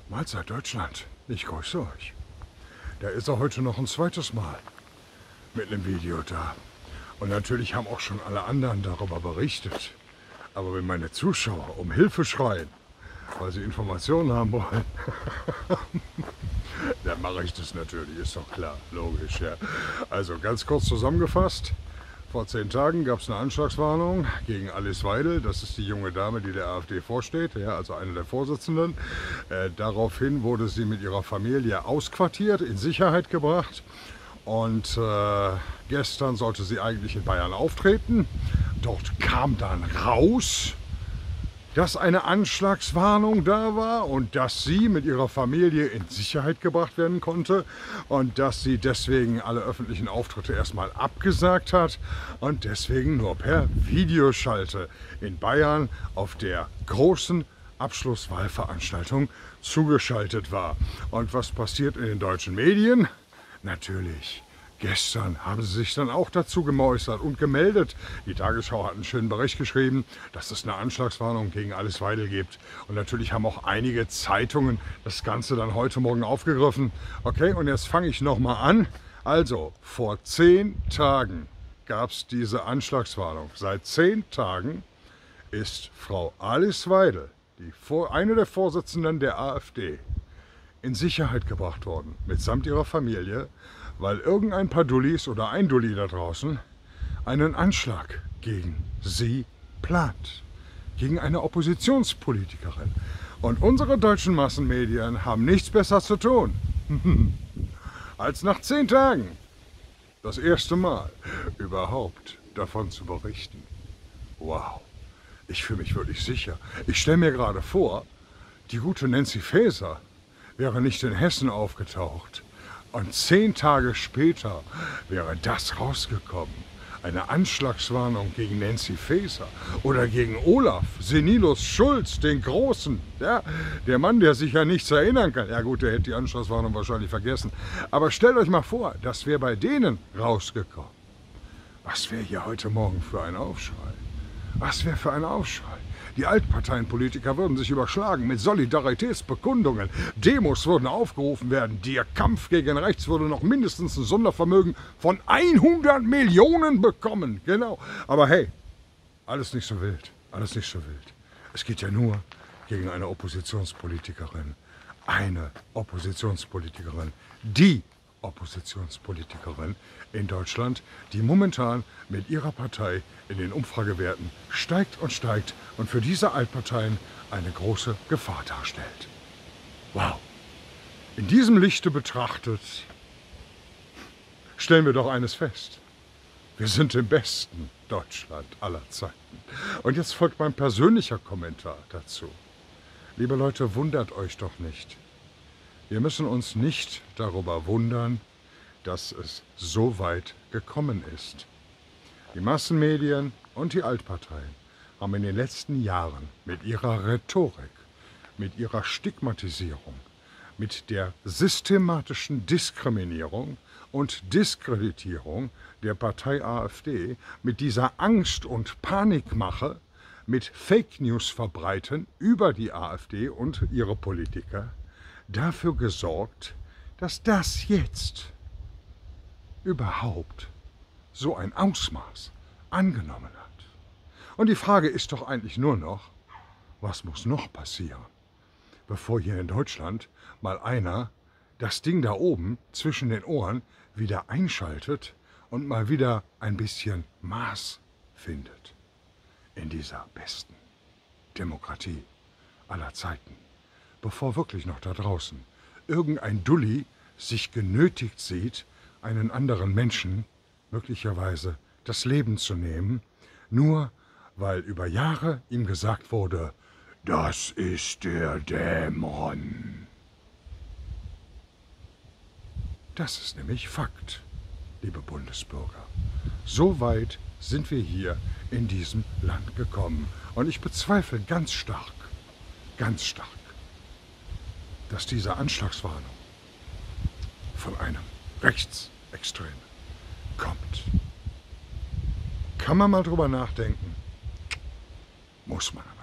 Mahlzeit Deutschland, ich grüße euch. Da ist er heute noch ein zweites Mal mit einem Video da. Und natürlich haben auch schon alle anderen darüber berichtet. Aber wenn meine Zuschauer um Hilfe schreien, weil sie Informationen haben wollen, dann mache ich das natürlich, ist doch klar, logisch. Ja. Also ganz kurz zusammengefasst. Vor 10 Tagen gab es eine Anschlagswarnung gegen Alice Weidel. Das ist die junge Dame, die der AfD vorsteht, ja, also eine der Vorsitzenden. Daraufhin wurde sie mit ihrer Familie ausquartiert, in Sicherheit gebracht. Und gestern sollte sie eigentlich in Bayern auftreten. Dort kam dann raus, dass eine Anschlagswarnung da war und dass sie mit ihrer Familie in Sicherheit gebracht werden konnte und dass sie deswegen alle öffentlichen Auftritte erstmal abgesagt hat und deswegen nur per Videoschalte in Bayern auf der großen Abschlusswahlveranstaltung zugeschaltet war. Und was passiert in den deutschen Medien? Natürlich. Gestern haben sie sich dann auch dazu geäußert und gemeldet. Die Tagesschau hat einen schönen Bericht geschrieben, dass es eine Anschlagswarnung gegen Alice Weidel gibt. Und natürlich haben auch einige Zeitungen das Ganze dann heute Morgen aufgegriffen. Okay, und jetzt fange ich nochmal an. Also, vor 10 Tagen gab es diese Anschlagswarnung. Seit 10 Tagen ist Frau Alice Weidel, eine der Vorsitzenden der AfD, in Sicherheit gebracht worden, mitsamt ihrer Familie, weil irgendein paar Dullis oder ein Dulli da draußen einen Anschlag gegen sie plant, gegen eine Oppositionspolitikerin. Und unsere deutschen Massenmedien haben nichts besser zu tun, als nach 10 Tagen das erste Mal überhaupt davon zu berichten. Wow, ich fühle mich wirklich sicher. Ich stelle mir gerade vor, die gute Nancy Faeser wäre nicht in Hessen aufgetaucht. Und 10 Tage später wäre das rausgekommen. Eine Anschlagswarnung gegen Nancy Faeser oder gegen Olaf Senilus Schulz, den Großen. Ja, der Mann, der sich ja nichts erinnern kann. Ja gut, der hätte die Anschlagswarnung wahrscheinlich vergessen. Aber stellt euch mal vor, das wäre bei denen rausgekommen. Was wäre hier heute Morgen für ein Aufschrei? Was wäre für ein Aufschrei? Die Altparteienpolitiker würden sich überschlagen mit Solidaritätsbekundungen. Demos würden aufgerufen werden. Der Kampf gegen rechts würde noch mindestens ein Sondervermögen von 100 Millionen bekommen. Genau. Aber hey, alles nicht so wild. Alles nicht so wild. Es geht ja nur gegen eine Oppositionspolitikerin. Eine Oppositionspolitikerin. Die Oppositionspolitikerin in Deutschland, die momentan mit ihrer Partei in den Umfragewerten steigt und für diese Altparteien eine große Gefahr darstellt. Wow! In diesem Lichte betrachtet, stellen wir doch eines fest. Wir sind im besten Deutschland aller Zeiten. Und jetzt folgt mein persönlicher Kommentar dazu. Liebe Leute, wundert euch doch nicht. Wir müssen uns nicht darüber wundern, dass es so weit gekommen ist. Die Massenmedien und die Altparteien haben in den letzten Jahren mit ihrer Rhetorik, mit ihrer Stigmatisierung, mit der systematischen Diskriminierung und Diskreditierung der Partei AfD, mit dieser Angst- und Panikmache, mit Fake News verbreiten über die AfD und ihre Politiker, dafür gesorgt, dass das jetzt überhaupt so ein Ausmaß angenommen hat. Und die Frage ist doch eigentlich nur noch, was muss noch passieren, bevor hier in Deutschland mal einer das Ding da oben zwischen den Ohren wieder einschaltet und mal wieder ein bisschen Maß findet in dieser besten Demokratie aller Zeiten. Bevor wirklich noch da draußen irgendein Dulli sich genötigt sieht, einen anderen Menschen möglicherweise das Leben zu nehmen, nur weil über Jahre ihm gesagt wurde, das ist der Dämon. Das ist nämlich Fakt, liebe Bundesbürger. So weit sind wir hier in diesem Land gekommen. Und ich bezweifle ganz stark, dass diese Anschlagswarnung von einem Rechtsextremen kommt. Kann man mal drüber nachdenken? Muss man.